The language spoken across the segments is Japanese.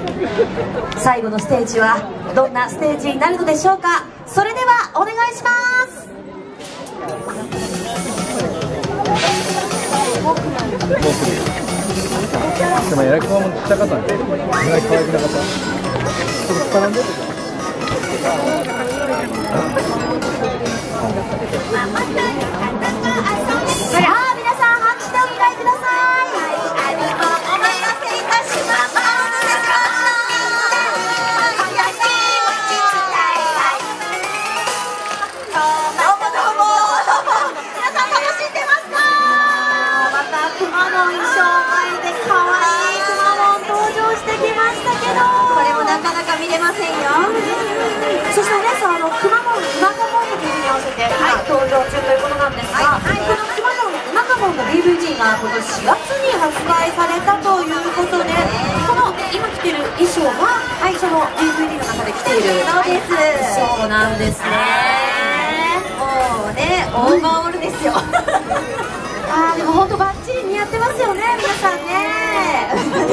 最後のステージはどんなステージになるのでしょうか。それではお願いします。 でもやらきもちっちゃかったんで、可愛くなかった。ちょっと膨らんでる。さあ皆さん拍手でお迎えください。 お待たせいたしました。見れませんよ。そして皆さん、くまモンうまかもんの DVD に合わせて今登場中ということなんですが、このくまモンうまかもんの DVD が今年4月に発売されたということで、この今着てる衣装がその DVD の中で着ているそうなんですね。もうね、オーバーオールですよ。でも本当バッチリ似合ってますよね、皆さんね。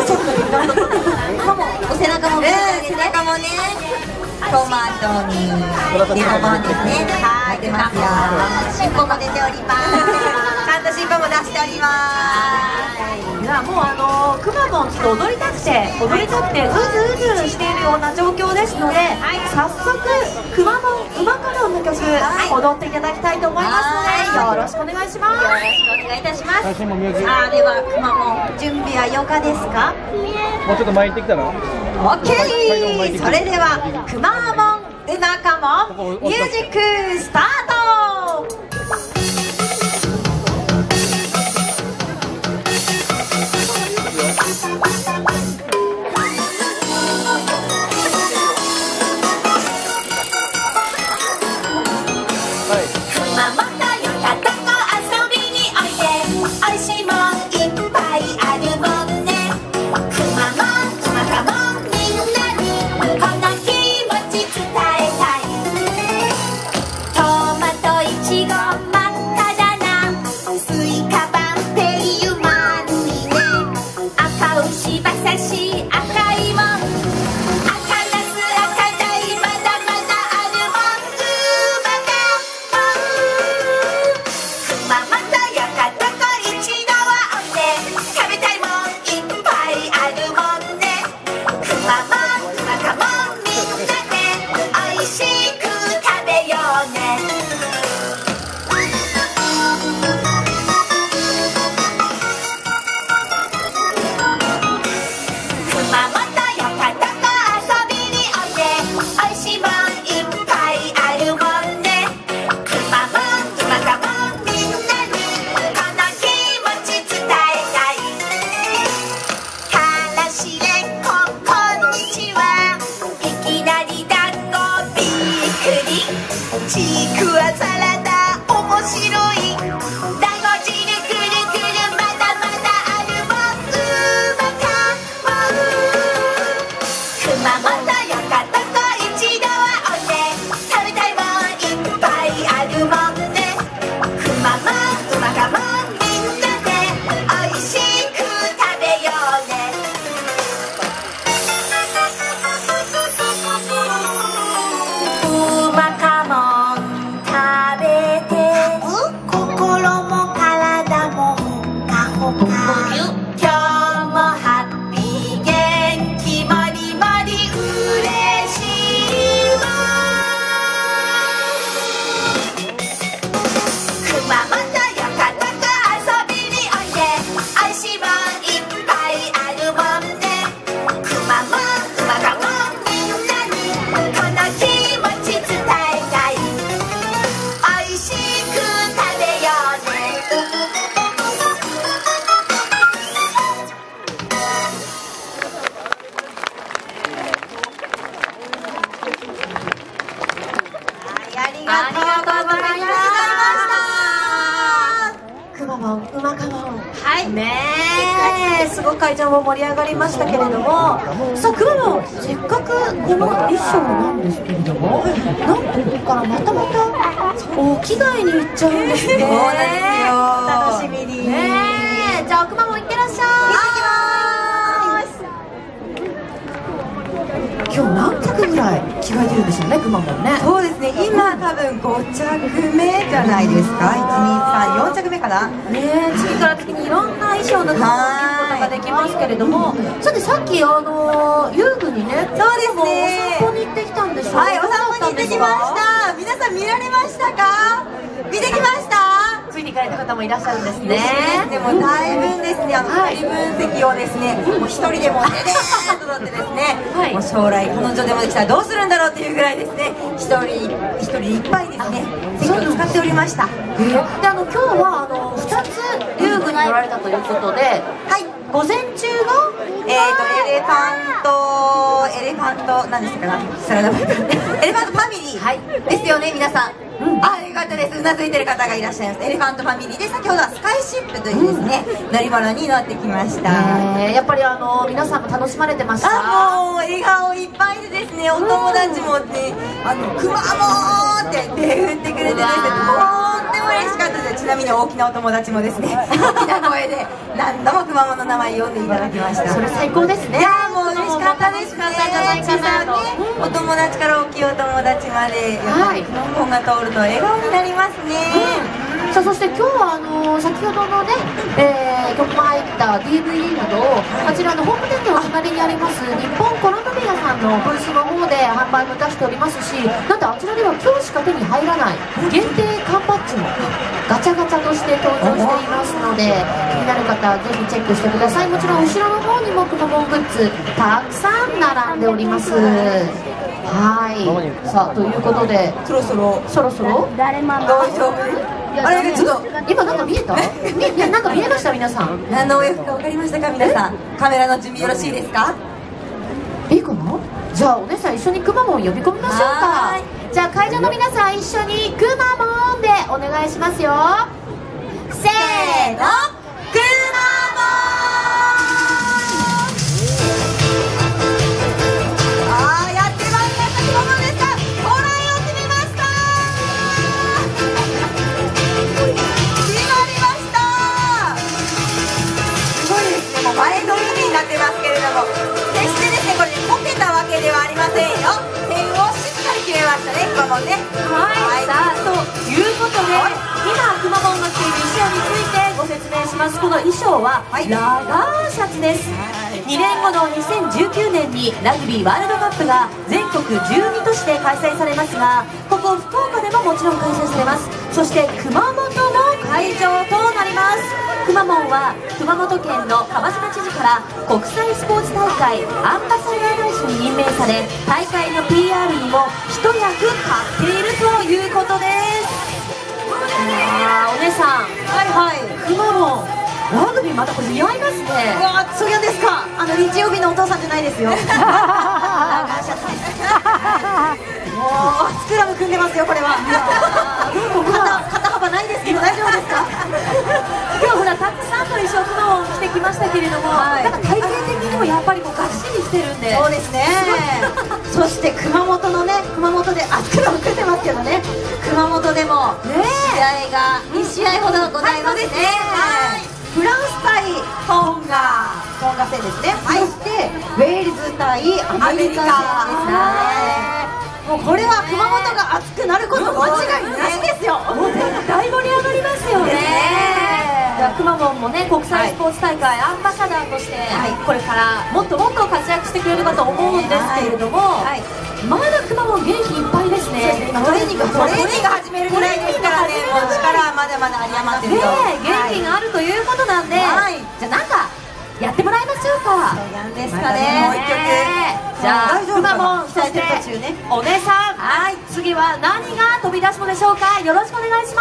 背中もね、トマトにレモンですね。はい、出ますよ。尻尾も出ております。ちゃんと尻尾も出しております。いや、もうくまモンちょっと踊りたくてうずうずしているような状況ですので、早速くまモンうまかもんの曲踊っていただきたいと思いますので、よろしくお願いします。よろしくお願いいたします。ではくまモン準備はよかですか？ もうちょっと巻いてきたら。 オッケー。それではくまモンうまかもんミュージックスタート。すごく会場も盛り上がりましたけれども、さあくまモン、せっかくこの衣装なんですけれども、なんとここからまたお着替えに行っちゃうんですね。そうなんですよ。楽しみに。じゃあくまモンいってらっしゃい。行ってきます。 今日何着ぐらい着替えてるんでしょうね、くまモンね。 そうですね、今多分5着目じゃないですか。1、2、3、4着目かな。 ね、次から次にいろんな衣装の着ることができますけれども、さてさっき遊具にね、 そうですね、 お散歩に行ってきたんですよ。 はい、お散歩に行ってきました。皆さん見られましたか？見てきました？ ついに行かれた方もいらっしゃるんですね。 でも大分ですね、二人分析をですね、もう一人でもデデーンと取ってですね、もう将来彼女でもできたらどうするんだろうっていうぐらいですね、一人いっぱいですね、席を使っておりました。 で、今日は2つ遊具に乗られたということで、はい、午前中がエレファント何でしたかな、エレファントファミリーですよね、皆さん。あ、よかったです。うなずいてる方がいらっしゃいます。エレファントファミリーで、先ほどはスカイシップというですね、乗り物に乗ってきました。 やっぱり皆さんも楽しまれてました？ もう笑顔いっぱいでですね、お友達もね、くまモンって手振ってくれてですね、とっても嬉しかったです。ちなみに大きなお友達もですね、大きな声で何度もくまモンの名前呼んでいただきました。 それ最高ですね。 いやもう嬉しかったですね。小さなお友達から大きいお友達まで、やっぱりくまモンが通ると笑顔になりますね。 さあ、そして今日は先ほどのね、曲も入った DVD などをあちらのホーム店の隣にあります日本コロンビアさんのブースの方で販売も出しておりますし、なんとあちらでは今日しか手に入らない限定缶バッジもガチャガチャとして登場していますので、気になる方はぜひチェックしてください。もちろん後ろの方にもくまモングッズたくさん並んでおります。はい、さあということでそろそろ大丈夫？あれ、ちょっと今なんか見えた？なんか見えました皆さん？ 何のお洋服か分かりましたか皆さん？カメラの準備よろしいですか？ いいかな？じゃあお姉さん一緒にくまモン呼び込みましょうか。じゃあ会場の皆さん一緒にくまモンでお願いしますよ。せーの、くまモン。前の海になってますけれども、決してですね、これね、こけたわけではありませんよ。点をしっかり決めましたね、くまモンね。 はい、さあということで、今くまモンが着ている衣装についてご説明します。この衣装はラガーシャツです。2年後の2019年にラグビーワールドカップが全国12都市で開催されますが、ここ福岡でももちろん開催されます。そして熊本も会場となります。くまモンは熊本県の川島知事から国際スポーツ大会アンバサダー大使に任命され、大会の PR にも一役買っているということです。お姉さん、くまモンラグビーまたこれ似合いますね。 うわ、そりゃですか。日曜日のお父さんじゃないですよ。ラガーシャツです。もうスクラム組んでますよ、これは。肩幅ないですけど大丈夫ですか？ 今日ほらたくさんの衣装くまモン着てきましたけれども、なんか体型的にもやっぱりこうがっしりしてるんで。 そうですね。そして熊本のね、熊本でスクラム組んでますけどね、熊本でも試合が2試合ほどございますね。フランス対トンガ戦ですね。そしてウェールズ対アメリカですね。もうこれは熊本が熱くなること間違いなしですよ。 もう絶対盛り上がりますよね。じゃあくまモンもね、国際スポーツ大会アンバサダーとして、これからもっともっと活躍してくれればと思うんですけれども、まだくまモン元気いっぱいですね。 トレーニング始めるぐらいですからね、もう力はまだまだ有り余ってると。 元気があるということなんで、じゃあなんかやってもらいましょうか。 なんですかね、もう一曲。 じゃあくまモン、そしてお姉さん、次は何が飛び出すのでしょうか。よろしくお願いします。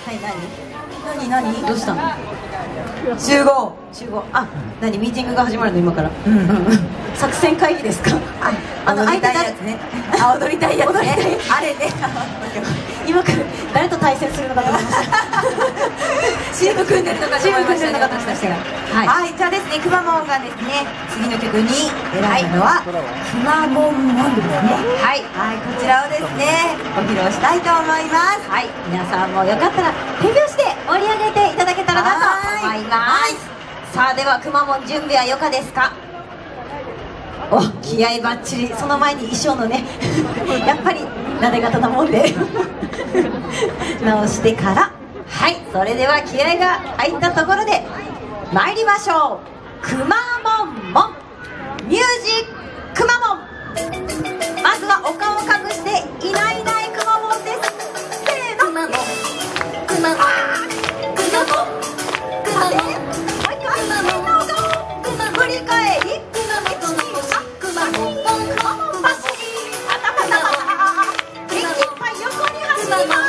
はい、何どうしたの？集合。 何ミーティングが始まるの今から。作戦会議ですか？ 踊りたいやつね。踊りたいやつね。あれね。 今から誰と対戦するのかと思いました。 チーム組んでるのかと思いましたが、私たちが。はい、じゃあですね、くまモンがですね、次の曲に選ぶのはくまモンモンですね。はい、こちらをですね、ご披露したいと思います。皆さんもよかったら手拍子で盛り上げていただけたらなと思います。さあ、ではくまモン準備はよかですか？ お、気合いバッチリ。その前に衣装のねやっぱりなで方なもんで直してから、はい、それでは気合が入ったところで参りましょう。くまモンモンミュージックくまモン。まずはお顔を隠していないいないくまモンです。せーの、くまモンくまモンくまモンくまモン、もう一回みんなお顔振り返り、くまモンくまモンくまモン走り、パタパタパタ、元気いっぱい横に走ります。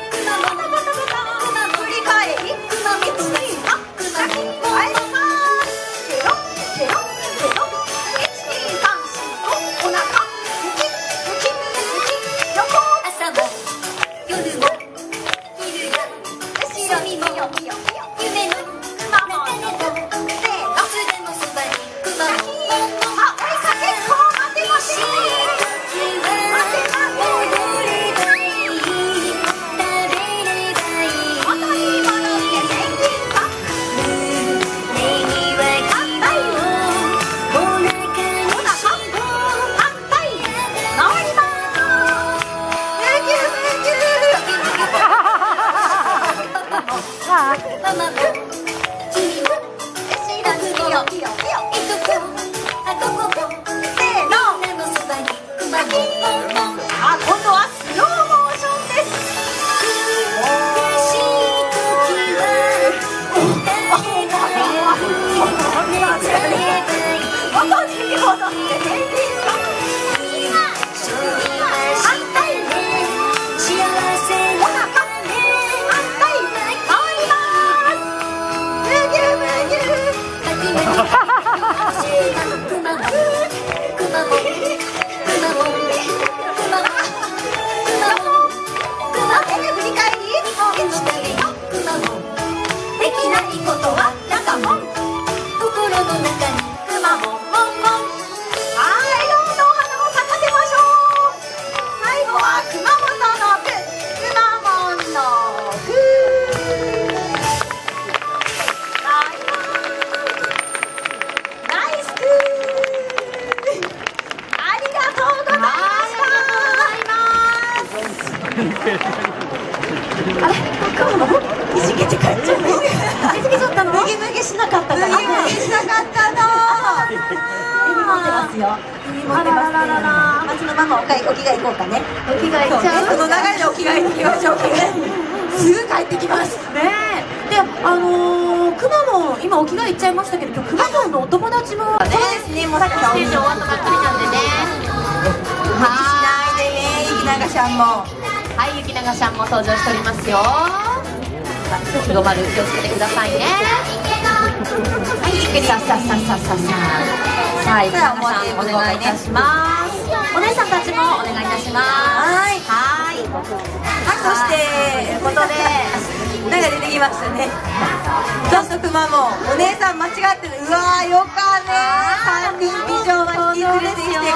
今お着替え行っちゃいましたけど、今日くまモンのお友達も、そうですね、もうさっきステージ終わったばっかりなんでね。 はい、でね、ゆきながしゃんも、 はい、ゆきながしゃんも登場しておりますよ。ひごまる気をつけてくださいね。はい、ゆっくり、さあ、さあ、さあ、さあ、さあ、さあ、ゆきながさんお願いいたします。お姉さんたちもお願いいたします。はい、はい、 そしてということでなんか出てきましたね。ちょっとくまモンお姉さん間違ってる。うわーよかね、3人以上は引き連れてきてから。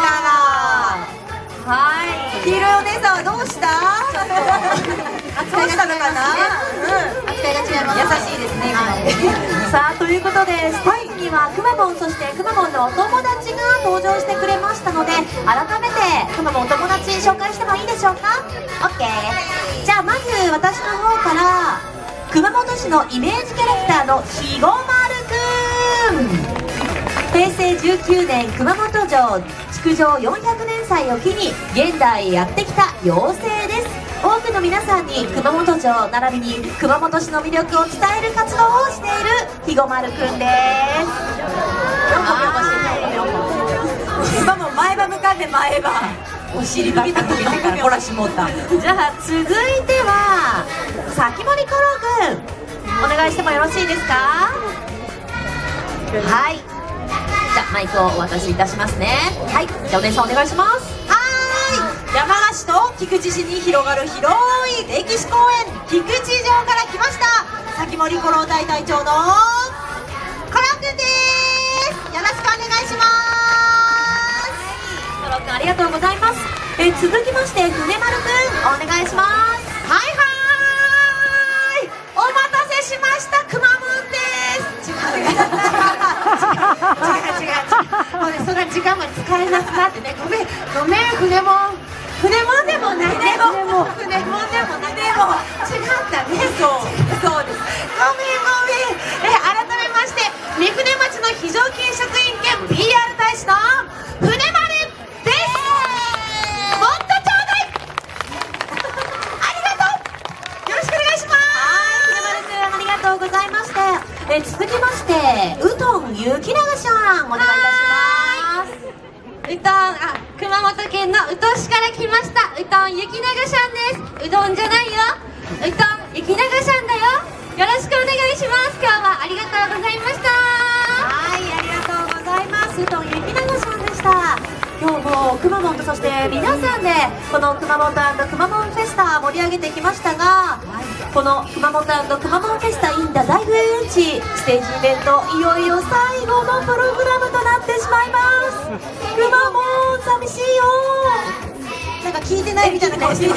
はい、黄色いお姉さんはどうしたどうしたのかな。 扱いが違います。 優しいですね。 さあ、ということでステージにはくまモン、そしてくまモンのお友達が登場してくれましたので、改めてくまモンお友達紹介してもいいでしょうか。 OK。 じゃあまず私の方から熊本市のイメージキャラクターのひごまるくん。平成19年熊本城築城400年祭を機に現代へやってきた妖精です。多くの皆さんに熊本城並びに熊本市の魅力を伝える活動をしているひごまるくんです。 今も前歯向かって前歯お尻ばっかり見てからこらしもった。 じゃあ続いては先森コロくん、お願いしてもよろしいですか。はい、じゃあマイクをお渡しいたしますね。はい、じゃあお姉さんお願いします。 山梨と菊池市に広がる広い歴史公園菊池城から来ました先森コロ大隊長のコロくんです。よろしくお願いします。 コロくんありがとうございます。続きまして船丸くんお願いします。 はいはーい、お待たせしました、くまモンです。違う違う違う違う違うもうね、そんな時間まで使えなくなってね、ごめん、船もんでもないね、船もんでもない、でも違ったね、そうです、ごめん、改めまして三船町の非常勤職員兼 PR 大使の船丸です。もっとちょうだいありがとう、よろしくお願いします。はい、船丸くんありがとうございまして、続きましてうどんゆきながさんお願いいたします。うどん、熊本県の宇土市から来ましたうどんゆきながさんです。うどんじゃないよ、うどんゆきながさんだよ。よろしくお願いします。今日はありがとうございました。はい、ありがとうございます。うどんゆきながさんでした。今日もくまモンとそして皆さんでこのくまモンとくまモンフェスタ盛り上げてきましたが、このくまモンとくまモンフェスタ in 太宰府遊園地ステージイベント、いよいよ最後のプログラムとなってしまいます。くまモン寂しいよ。なんか聞いてないみたいな顔してる。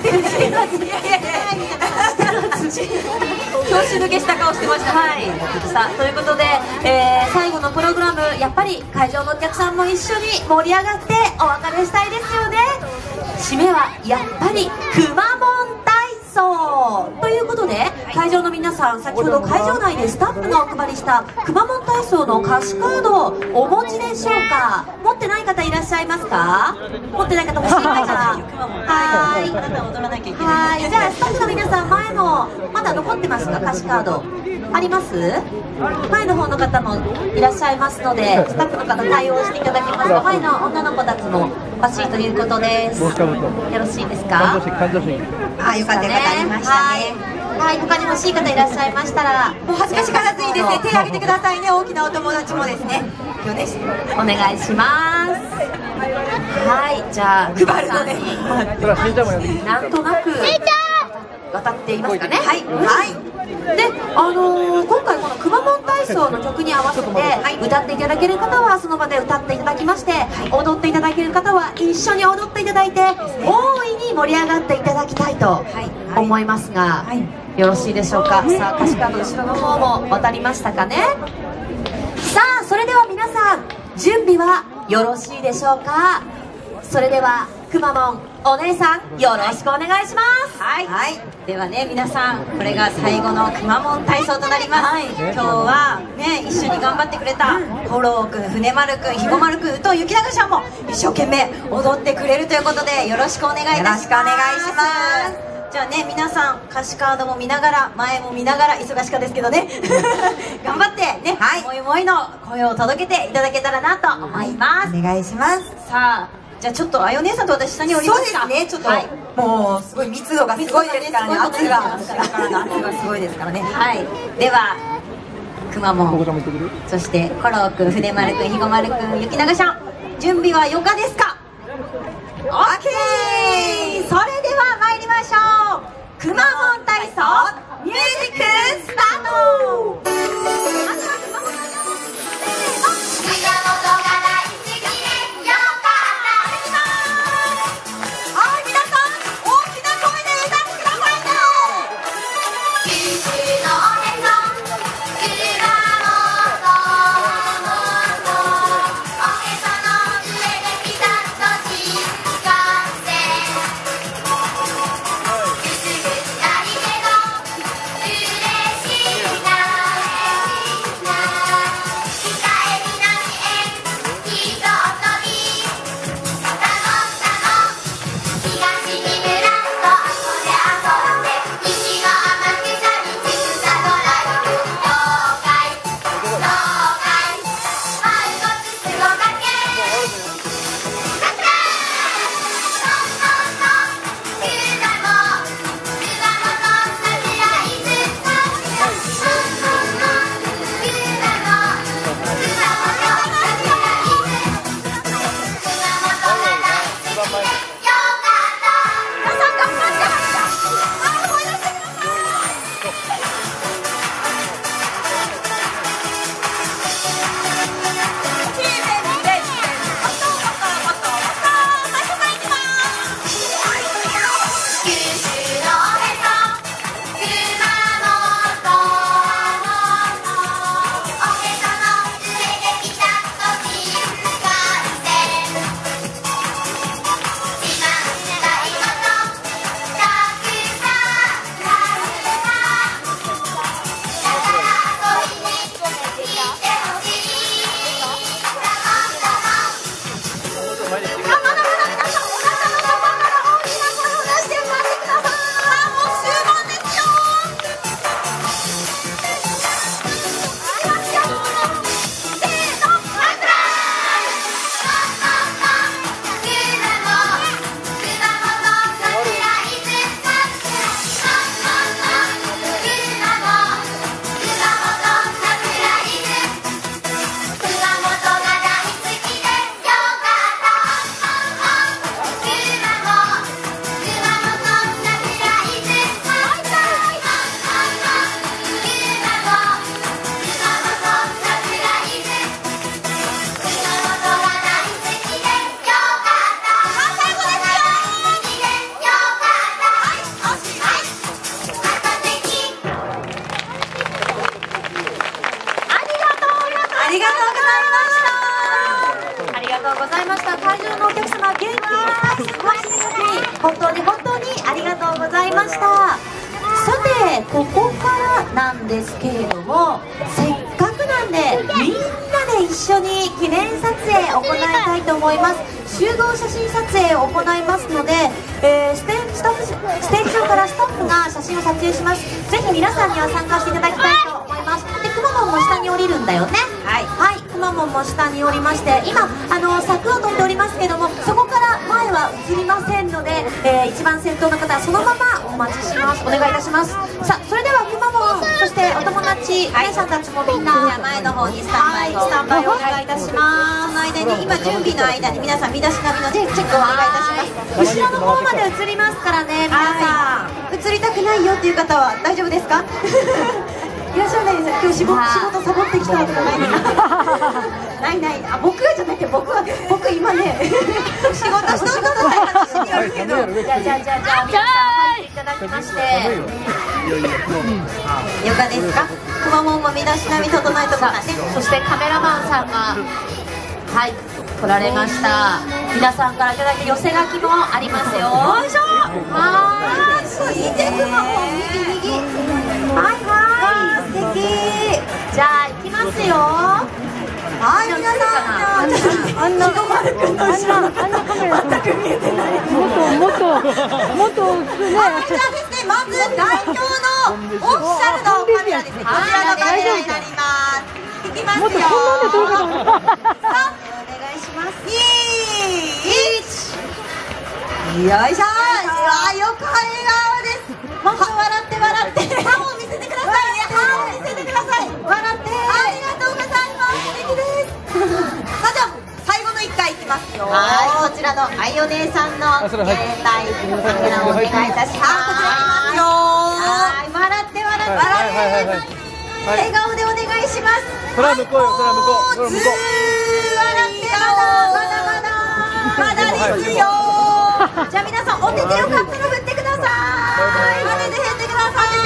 拍子抜けした顔してました。はい、さあということで、最後のプログラム、やっぱり会場のお客さんも一緒に盛り上がってお別れしたいですよね。締めはやっぱりくまモン体操ということで、会場の皆さん、先ほど会場内でスタッフがお配りしたくまモン体操の歌詞カードをお持ちでしょうか。持ってない方いらっしゃいますか。持ってない方、欲しい方。はい、はい、じゃあスタッフの皆さん、前のまだ残ってますか、歌詞カードあります。前の方の方もいらっしゃいますので、スタッフの方対応していただきますと、前の女の子たちも欲しいということです。よろしいですか。 あ、よかったよかった、ありましたね。 はい、他に欲しい方いらっしゃいましたら、 もう恥ずかしからずにですね、手を挙げてくださいね、大きなお友達もですね。よね、 お願いします。はい、じゃあ配るのね。 なんとなく渡っていますかね。はい、 はい。 で、今回このくまモン体操の曲に合わせて、歌っていただける方はその場で歌っていただきまして、踊っていただける方は一緒に踊っていただいて、大いに盛り上がっていただきたいと思いますが、よろしいでしょうか。さあ、歌詞カード後ろの方も渡りましたかね。さあ、それでは皆さん準備はよろしいでしょうか。それではくまモンお姉さん、よろしくお願いします。 はい、ではね、皆さん、これが最後のくまモン体操となります。今日はね、一緒に頑張ってくれたコローくん、船丸くん、ひごまるくんとゆきながさんも一生懸命踊ってくれるということで、よろしくお願いいたします。じゃあね、皆さん歌詞カードも見ながら、前も見ながら、忙しかですけどね頑張ってね、もいもいの声を届けていただけたらなと思います。 お願いします。 さあ、じゃあちょっとあよ姉さんと私下に降りますか。 そうですね、ちょっと、もうすごい密度がすごいですからね、圧がすごいですからね。 はい、ではくまモン、そしてコローくん、筆丸くん、ひごまるくん、ゆきながさん、準備はよかですか。オッケー。それでは参りましょう。くまモン体操ミュージックスタート。まずはくまモン体操、 とうございました。会場のお客様、元気いっぱい過ごしていただき、本当に本当にありがとうございました。さて、ここからなんですけれども、せっかくなんでみんなで一緒に記念撮影行いたいと思います。集合写真撮影を行いますので、ステージ上からスタッフが写真を撮影します。ぜひ皆さんには参加していただきたいと思います。で、くまモンも下に降りるんだよね。はい、はい、くまモンも下に降りまして、今柵を飛んでおりますけども、そこから前は映りませんので、一番先頭の方はそのままお待ちします。お願いいたします。さあ、それではくまモン、そしてお友達、お姉さんたちもみんな、 前の方にスタンバイを、 スタンバイをお願いいたします。 その間に今準備の間に皆さん身だしなみのチェックをお願いいたします。 後ろの方まで映りますからね、皆さん。 映りたくないよっていう方は大丈夫ですか？いらっしゃらないですよ。今日仕事サボってきたとかないですか？ないない。あ、僕じゃなくて僕今ね仕事しとることない話によるけど。 じゃあ皆さん入っていただきまして。 よかですか？くまモンも身だしなみ整えとかね。 そしてカメラマンさんがはい来られました。皆さんからいただき寄せ書きもありますよ。よいしょ。はい。 見てくまモン右。 はいはい。 素敵。 じゃあ行きますよ。 はい、皆さん。あんなカメラ全く見えてない。 もっとね。 じゃあですね、まず代表のオフィシャルのカメラですね。こちらのカメラになります。いきますよ。お願いします。2、1。よいしょ。横笑顔です。もっと笑って笑って。歯を見せてくださいね。歯を見せてください。笑って。ありがとうございます。素敵です。さあ、じゃあ最後の1回いきますよ。はい、こちらのあいお姉さんの携帯カメラをお願いいたします。こちらいきますよ。はい、笑って笑って。笑顔でお願いします。 それは向こうよ、それは向こう、それは向こう。 笑ってまだですよ。じゃあ皆さんお手手を勝手に振ってください。お手手振ってください。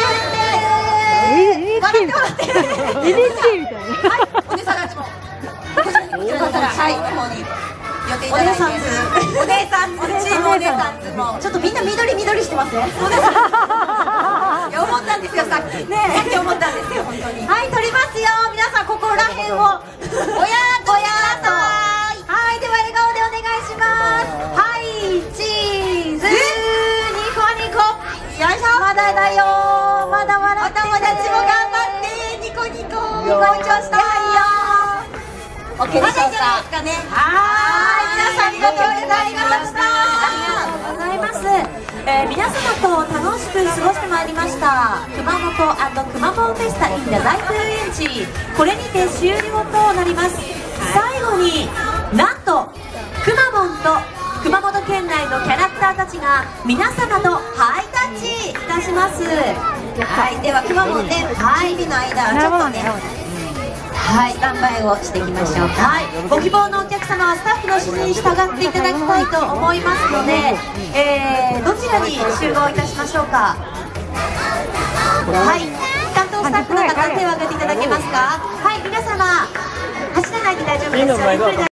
笑って笑って。はい、お姉さんたちも。はい、ここに寄っていただいて。お姉さんズ、チームお姉さんズもちょっとみんな緑してますね。いや思ったんですよさっき。さっき思ったんですよ本当に。はい、撮りますよ。皆さんここら辺をおやっとやらさい。はい、では笑顔でお願いします。はい、チーズ。ニコニコ。よいしょ。まだだよ。まだ笑って。お友達も頑張って。ニコニコ。ニコニコしたいよ。オッケーでしょうか。はい、皆さんご協力ありがとうございました。 ありがとうございます。皆様と楽しく過ごしてまいりました熊本&くまモンフェスタ in 太宰府遊園地、これにて終了となります。最後になんとくまモンと熊本県内のキャラクターたちが皆様とハイタッチいたします。 はい、ではくまモンね、準備の間はちょっとね、はい、スタンバイをしていきましょうか。 はい、ご希望のお客様はスタッフの指示に従っていただきたいと思いますので、どちらに集合いたしましょうか。はい、担当スタッフの方手を挙げていただけますか。はい、皆様走らないで大丈夫ですよ。ゆっくり